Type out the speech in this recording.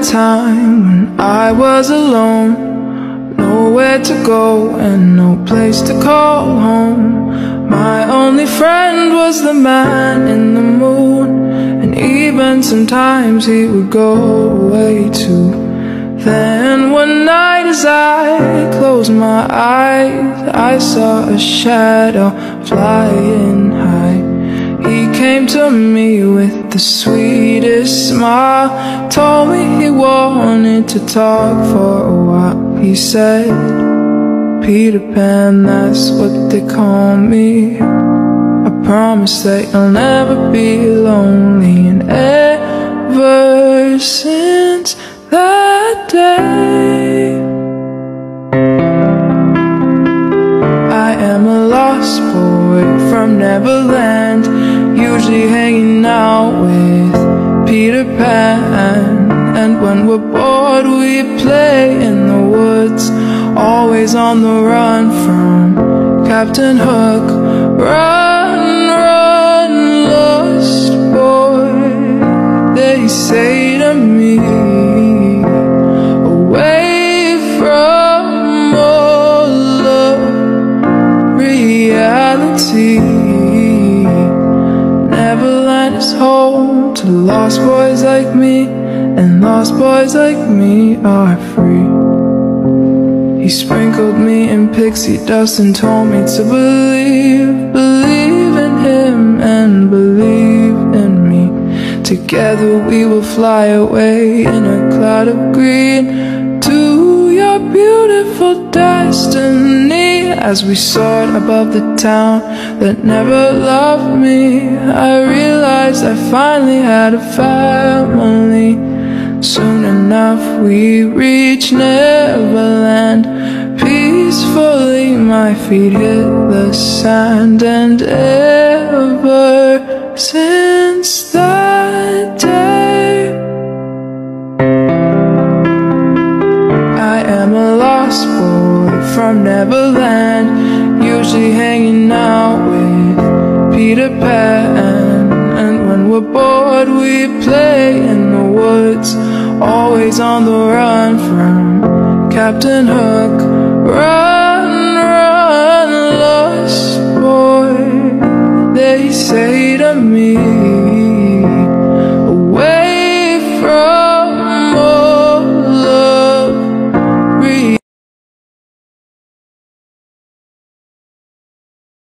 time when I was alone, nowhere to go and no place to call home. My only friend was the man in the moon, and even sometimes he would go away too. Then one night as I closed my eyes, I saw a shadow flying high. He came to me with the sweetest smile, told me he wanted to talk for a while. He said, "Peter Pan, that's what they call me. I promise that you'll never be lonely." And ever since that day, I am a lost boy from Neverland, usually hanging out with Peter Pan. And when we're bored we play in the woods, always on the run from Captain Hook. Run, run, lost boy, they say to me, away from all of reality. Neverland is home to lost boys like me, and lost boys like me are free. He sprinkled me in pixie dust and told me to believe, believe in him and believe in me. Together we will fly away in a cloud of green to your beautiful destiny. As we soared above the town that never loved me, I realized I finally had a family. Soon enough we reached Neverland. Peacefully my feet hit the sand, and ever since that day, I am a lost boy from Neverland, usually hanging out with Peter Pan. And when we're bored we play in the woods, always on the run from Captain Hook. Run,